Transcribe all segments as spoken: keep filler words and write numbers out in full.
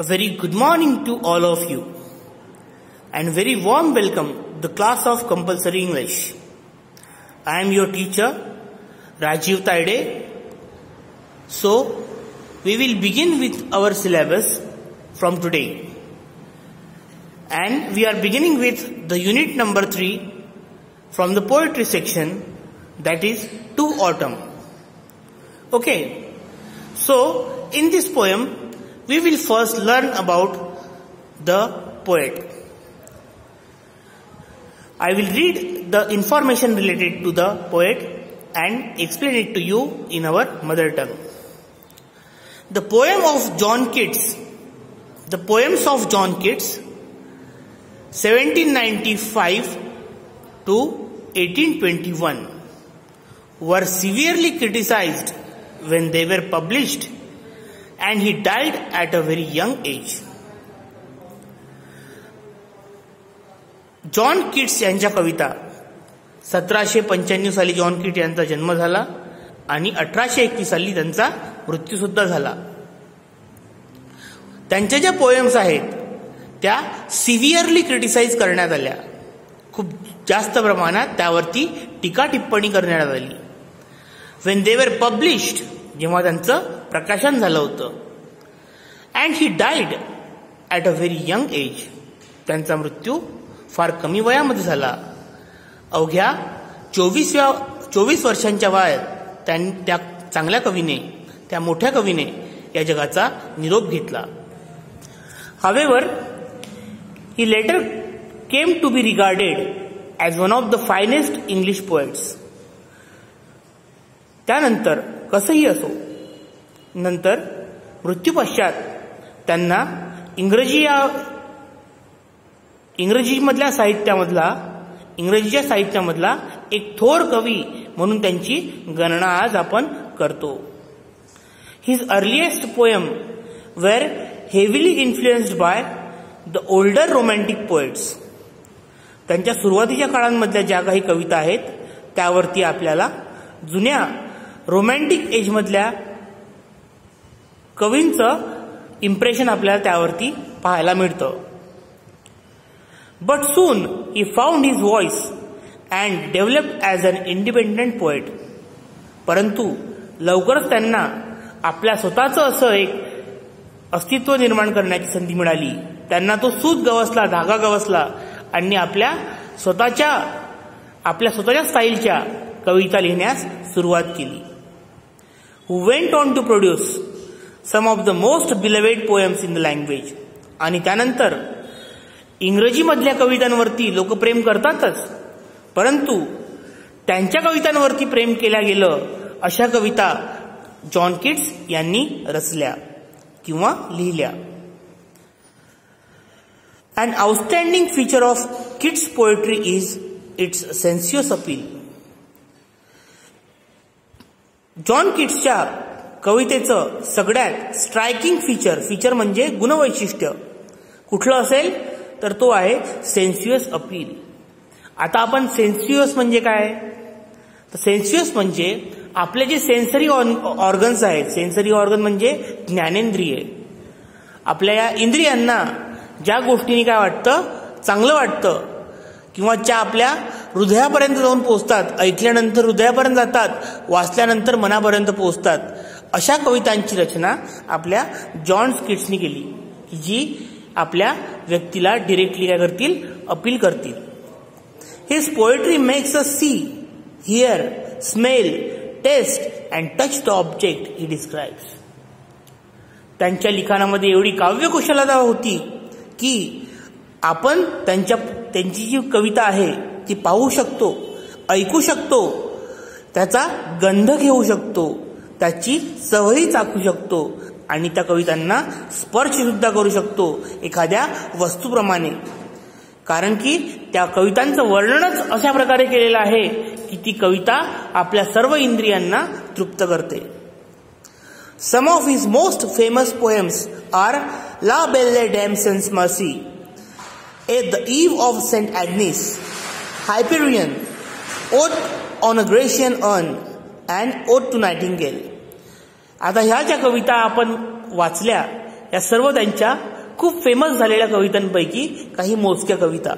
A very good morning to all of you and very warm welcome to the class of compulsory English. I am your teacher Rajiv Taide. So we will begin with our syllabus from today, and we are beginning with the unit number three from the poetry section, that is To Autumn. Okay, so in this poem we will first learn about the poet. I will read the information related to the poet and explain it to you in our mother tongue. The poem of John Keats, the poems of John Keats, seventeen ninety-five to eighteen twenty-one, were severely criticized when they were published, and he died at a very young age. John Keats यांच्या कविता, सतराशे पंच्याण्णव साली John kit यांचा जन्म झाला आणि अठराशे एकवीस साली त्यांचा मृत्यू सुद्धा झाला. त्यांच्या ज्या पोएम्स आहेत त्या सिव्हिअरली क्रिटिसाइज करण्यात आल्या, खूप जास्त प्रमाणात त्यावरती टीका टिप्पणी करण्यात आली. वेन दे वर पब्लिश्ड, जेव्हा त्यांचं प्रकाशन झालं होतं. And he died at a very young age, त्यांचा मृत्यू फार कमी वयामध्ये झाला. अवघ्या चोवीसव्या चोवीस वर्षांच्या वयात त्या चांगल्या कवीने, त्या मोठ्या कवीने या जगाचा निरोप घेतला. However he later came to be regarded as one of the finest English poets. त्यानंतर कसंही असो, नंतर मृत्यूपश्चात त्यांना इंग्रजी या इंग्रजीमधल्या साहित्यामधला इंग्रजीच्या साहित्यामधला एक थोर कवी म्हणून त्यांची गणना आज आपण करतो. His earliest poem were heavily influenced by the older romantic poets. त्यांच्या सुरुवातीच्या काळांमधल्या ज्या काही कविता आहेत त्यावरती आपल्याला जुन्या रोमॅन्टिक एजमधल्या कवींचं इम्प्रेशन आपल्याला त्यावरती पाहायला मिळतं. But soon he found his voice and developed as an independent poet. परंतु लवकरच त्यांना आपल्या स्वतःचं असं एक अस्तित्व निर्माण करण्याची संधी मिळाली. त्यांना तो सूत गवसला, धागा गवसला आणि आपल्या स्वतःच्या आपल्या स्वतःच्या स्टाईलच्या कविता लिहिण्यास सुरुवात केली. Who went on to produce some of the most beloved poems in the language. आणि त्यानंतर इंग्रजीमधल्या कवितांवरती लोक प्रेम करतातच, परंतु त्यांच्या कवितांवरती प्रेम केल्या गेलं अशा कविता जॉन किट्स यांनी रचल्या किंवा लिहिल्या. An outstanding feature of Keats' poetry is its sensuous appeal. John किट्सच्या कवितेचं सगळ्यात स्ट्रायकिंग फीचर, फीचर म्हणजे गुणवैशिष्ट्य कुठलं असेल तर तो आहे सेन्स्युअस अपील. आता आपण सेन्स्युअस म्हणजे काय, तर सेन्स्युअस म्हणजे आपले जे सेन्सरी ऑर्गन्स आहेत, सेन्सरी ऑर्गन म्हणजे ज्ञानेंद्रिय, आपल्या या इंद्रियांना ज्या गोष्टींनी काय वाटतं, चांगलं वाटतं किंवा ज्या आपल्या हृदयापर्यंत जाऊन पोहोचतात, ऐकल्यानंतर हृदयापर्यंत जातात, वाचल्यानंतर मनापर्यंत पोहोचतात, अशा कवितांची रचना आपल्या जॉन किट्सनी केली, की जी आपल्या व्यक्तीला डिरेक्टली काय करतील, अपील करतील. His poetry makes us see, hear, smell, taste and touch the object he describes. त्यांच्या लिखाणामध्ये एवढी काव्यकुशलता होती की आपण त्यांच्या त्यांची जी कविता आहे ती पाहू शकतो, ऐकू शकतो, त्याचा गंध घेऊ शकतो, त्याची चवही चाखू शकतो आणि त्या कवितांना स्पर्श सुद्धा करू शकतो एखाद्या वस्तूप्रमाणे. कारण की त्या कवितांचं वर्णनच अशा प्रकारे केलेलं आहे की ती कविता आपल्या सर्व इंद्रियांना तृप्त करते. Some of his most famous poems are la belle dame sans merci, at the eve of saint Agnes, Hyperion, ode on a Grecian urn and ode to nightingale. आता ह्या ज्या कविता आपण वाचल्या या सर्व त्यांच्या खूप फेमस झालेल्या कवितांपैकी काही मोजक्या कविता.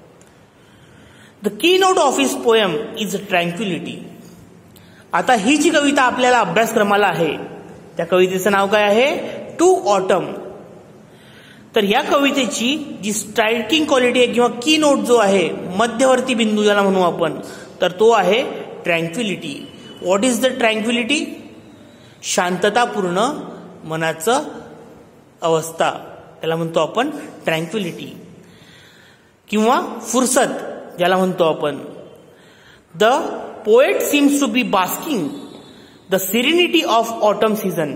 The key note of his poem is tranquillity. आता ही जी कविता आपल्याला अभ्यासक्रमाला आहे त्या कवितेचं नाव काय आहे? To autumn. तर या कवितेची जी स्ट्रायकिंग क्वालिटी आहे किंवा की नोट जो आहे, मध्यवर्ती बिंदू ज्याला म्हणू आपण, तर तो आहे tranquillity. What is the tranquillity? शांततापूर्ण मनाचं अवस्था, त्याला म्हणतो आपण ट्रँक्विलिटी किंवा फुरसत ज्याला म्हणतो आपण. The poet seems to be basking the serenity of autumn season.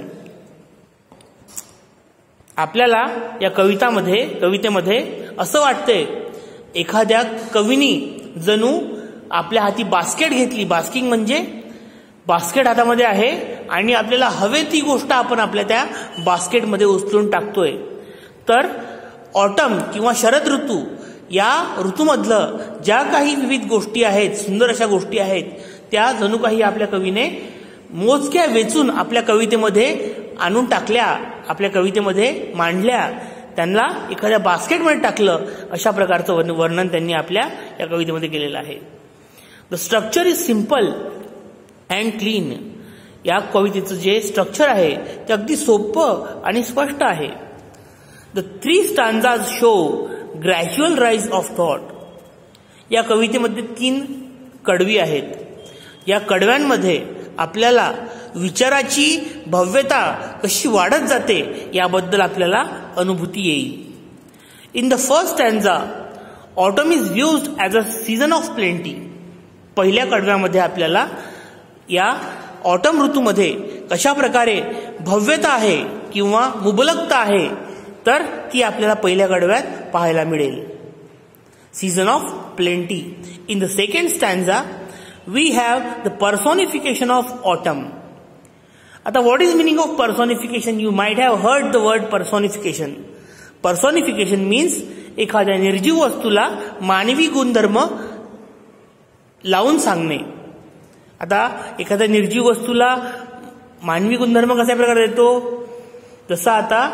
आपल्याला या कवितामध्ये कवितेमध्ये असं वाटतंय एखाद्या कवीनी जणू आपल्या हाती बास्केट घेतली. बास्किंग म्हणजे बास्केट हातामध्ये आहे आणि आपल्याला हवे ती गोष्ट आपण आपल्या त्या बास्केटमध्ये उचलून टाकतोय. तर ऑटम किंवा शरद ऋतू या ऋतूमधलं ज्या काही विविध गोष्टी आहेत, सुंदर अशा गोष्टी आहेत, त्या जणू काही आपल्या कवीने मोजक्या वेचून आपल्या कवितेमध्ये आणून टाकल्या, आपल्या कवितेमध्ये मांडल्या, त्यांना एखाद्या बास्केटमध्ये टाकलं, अशा प्रकारचं वर्णन त्यांनी आपल्या या कवितेमध्ये केलेलं आहे. The structure is simple and clean. या कवितेचं जे स्ट्रक्चर आहे ते अगदी सोपं आणि स्पष्ट आहे. The three stanzas show gradual rise of thought. या कवितेमध्ये तीन कडवी आहेत. या कडव्यांमध्ये आपल्याला विचाराची भव्यता कशी वाढत जाते याबद्दल आपल्याला अनुभूती येईल. In the first stanza autumn is used as a season of plenty. पहिल्या कडव्यामध्ये आपल्याला या ऑटम ऋतूमध्ये कशा प्रकारे भव्यता आहे किंवा मुबलकता आहे तर ती आपल्याला पहिल्या कडव्यात पाहायला मिळेल. Season of plenty. In the second stanza we have the personification of autumn. आता what is meaning of personification? You might have heard the word personification. Personification means एखाद्या निर्जीव वस्तूला मानवी गुणधर्म लावून सांगणे. आता एखाद्या निर्जीव वस्तूला मानवी गुणधर्म कशा प्रकारे देतो? जसं आता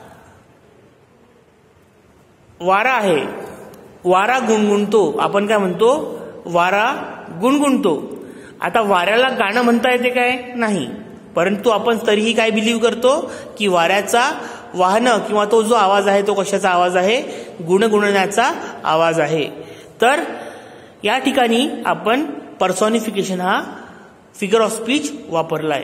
वारा आहे, वारा गुणगुणतो, आपण काय म्हणतो? वारा गुणगुणतो. आता वाऱ्याला गाणं म्हणता येते काय? नाही. परंतु आपण तरीही काय बिलीव्ह करतो की वाऱ्याचा वाहनं किंवा तो जो आवाज आहे तो कशाचा आवाज आहे? गुणगुणण्याचा आवाज आहे. तर या ठिकाणी आपण पर्सॉनिफिकेशन हा फिगर ऑफ स्पीच वापरलाय.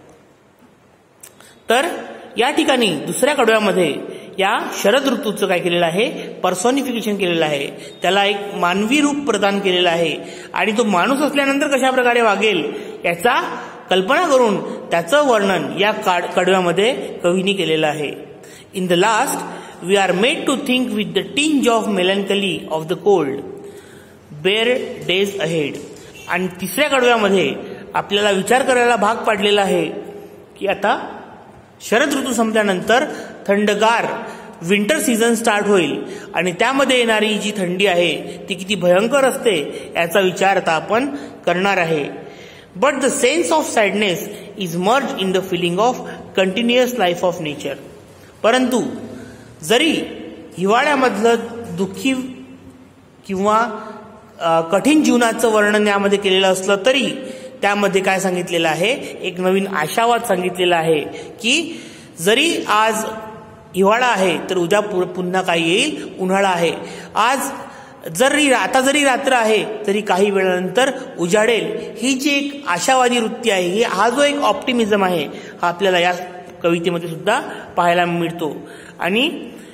तर या ठिकाणी दुसऱ्या कडव्यामध्ये या शरद ऋतूचं काय केलेलं आहे? पर्सॉनिफिकेशन केलेलं आहे. त्याला एक मानवी रूप प्रदान केलेलं आहे आणि तो माणूस असल्यानंतर कशा प्रकारे वागेल याचा कल्पना करून त्याचं वर्णन या कडव्यामध्ये कवीने केलेलं आहे. In the last we are made to think with the tinge of melancholy of the cold bare days ahead. आणि तिसऱ्या कडव्यामध्ये आपल्याला विचार करायला भाग पाडलेला आहे की आता शरद ऋतू संपल्यानंतर थंडगार विंटर सीझन स्टार्ट होईल आणि त्यामध्ये येणारी जी थंडी आहे ती किती भयंकर असते याचा विचार आता आपण करणार आहे. But the sense of sadness is merge in the feeling of continuous life of nature. परंतु जरी हिवाळ्यामधलं दुःखी किंवा कठीण जीवनाचं वर्णन यामध्ये केलेलं असलं तरी त्यामध्ये काय सांगितलेलं आहे? एक नवीन आशावाद सांगितलेला आहे की जरी आज हिवाळा आहे तर उद्या पुन्हा काय येईल? उन्हाळा आहे. आज जरी आता जरी रात्र आहे तरी काही वेळानंतर उजाडेल. ही जी एक आशावादी वृत्ती आहे, ही हा जो एक ऑप्टिमिझम आहे हा आपल्याला या कवितेमध्ये सुद्धा पाहायला मिळतो. आणि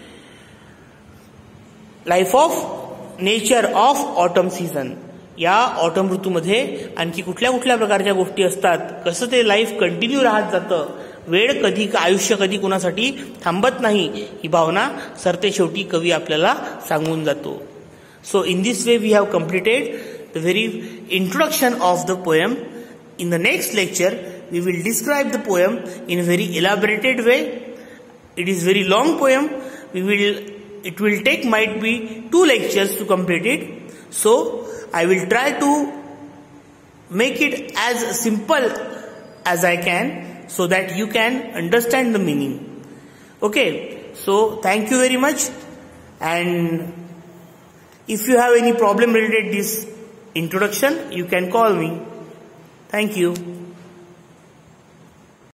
life of nature of autumn season, या ऑटम ऋतूमध्ये आणखी कुठल्या कुठल्या प्रकारच्या गोष्टी असतात, कसं ते लाईफ कंटिन्यू राहत जातं, वेळ कधी आयुष्य कधी कोणासाठी थांबत नाही, ही भावना सरते शेवटी कवी आपल्याला सांगून जातो. So in this way we have completed the very introduction of the poem. In the next lecture we will describe the poem in a very elaborated way. It is very long poem. We will, it will take might be two lectures to complete it. So I will try to make it as simple as I can so that you can understand the meaning. Okay. So thank you very much, and if you have any problem related this introduction, you can call me. Thank you.